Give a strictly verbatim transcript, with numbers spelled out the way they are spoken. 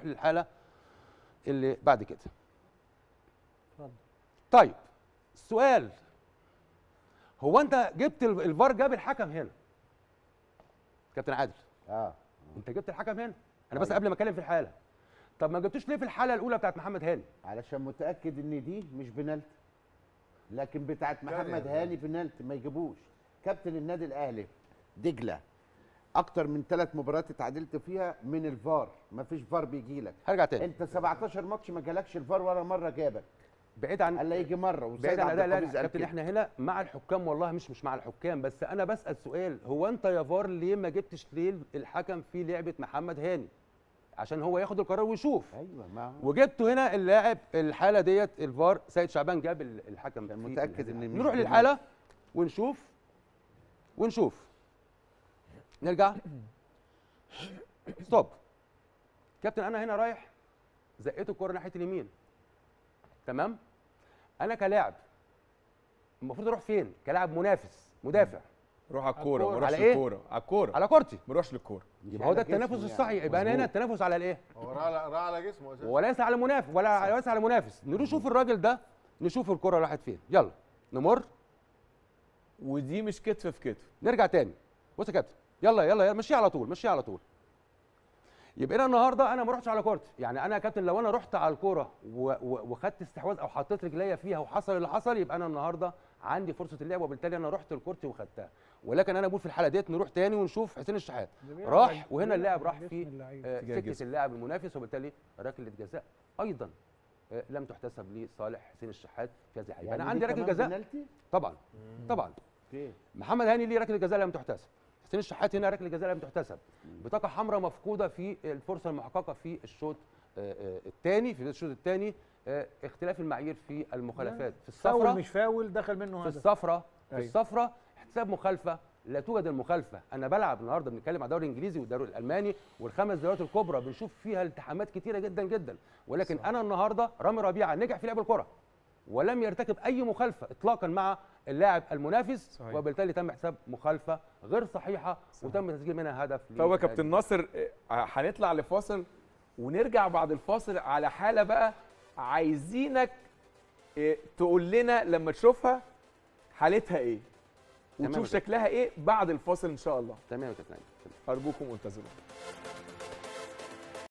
للحاله اللي بعد كده. طيب السؤال، هو انت جبت الفار جاب الحكم هنا كابتن عادل؟ اه انت جبت الحكم هنا. انا بس قبل ما اتكلم في الحاله، طب ما جبتوش ليه في الحاله الاولى بتاعت محمد هاني؟ علشان متاكد ان دي مش بنالتي، لكن بتاعت محمد هاني بنالتي ما يجيبوش. كابتن النادي الاهلي دجله اكتر من ثلاث مباريات اتعادلت فيها من الفار، ما فيش فار بيجي لك. هرجع تاني، انت سبعتاشر ماتش ما جالكش الفار ولا مره جابك، بعيد عن الا يجي مره. بعيد عن اداء الاهلي كابتن، احنا هنا مع الحكام والله، مش مش مع الحكام، بس انا بسال سؤال، هو انت يا فار ليه ما جبتش ليه الحكم في لعبه محمد هاني عشان هو ياخد القرار ويشوف؟ ايوه ما وجبته هنا اللاعب الحاله ديت الفار سيد شعبان جاب الحكم. متاكد ان نروح للحاله ونشوف ونشوف نرجع. ستوب كابتن، انا هنا رايح زقيت الكره ناحيه اليمين، تمام؟ انا كلاعب المفروض اروح فين؟ كلاعب منافس مدافع روح على الكوره، ما على اروحش ايه؟ للكوره، على الكوره، على كورتي، ما اروحش للكوره. يبقى هو ده التنافس الصحيح. يبقى انا هنا التنافس على الايه؟ هو راح على جسمه اساسا وليس على منافس، ولا ليس على منافس. نشوف الراجل ده، نشوف الكره راحت فين. يلا نمر، ودي مش كتف في كتف. نرجع تاني. بص يا كابتن، يلا يلا يلا مشيها على طول، مشيها على طول. يبقى انا النهارده انا ما رحتش على كورتي، يعني انا يا كابتن لو انا رحت على الكوره وخدت استحواذ او حطيت رجليا فيها وحصل اللي حصل، يبقى انا النهارده عندي فرصه اللعب، وبالتالي انا رحت لكورتي وخدتها. ولكن انا بقول في الحاله ديت نروح تاني ونشوف حسين الشحات راح، وهنا اللاعب راح في سكه اللاعب المنافس، وبالتالي ركله جزاء ايضا لم تحتسب لصالح حسين الشحات في هذه الحاله. يعني انا عندي ركله جزاء طبعا طبعا. محمد هاني ليه ركله جزاء لم تحتسب، حسين الشحات هنا ركله جزاء لم تحتسب، بطاقه حمراء مفقوده في الفرصه المحققه في الشوط الثاني. في الشوط الثاني اختلاف المعايير في المخالفات، في الصفرة فاول مش فاول دخل منه هدف، في الصفرة في الصفرة احتساب مخالفه، لا توجد المخالفه. انا بلعب النهارده بنتكلم على الدوري الانجليزي والدوري الالماني والخمس دوريات الكبرى، بنشوف فيها التحامات كتيره جدا جدا، ولكن صح. انا النهارده رامي ربيعه نجح في لعب الكره ولم يرتكب اي مخالفه اطلاقا مع اللاعب المنافس، صحيح. وبالتالي تم حساب مخالفه غير صحيحه، صحيح. وتم تسجيل منها هدف. فهو كابتن ناصر هنطلع لفاصل ونرجع بعد الفاصل على حاله بقى عايزينك تقول لنا لما تشوفها حالتها ايه وتشوف شكلها ايه بعد الفاصل ان شاء الله. تمام يا كابتن، ارجوكم انتظرونا.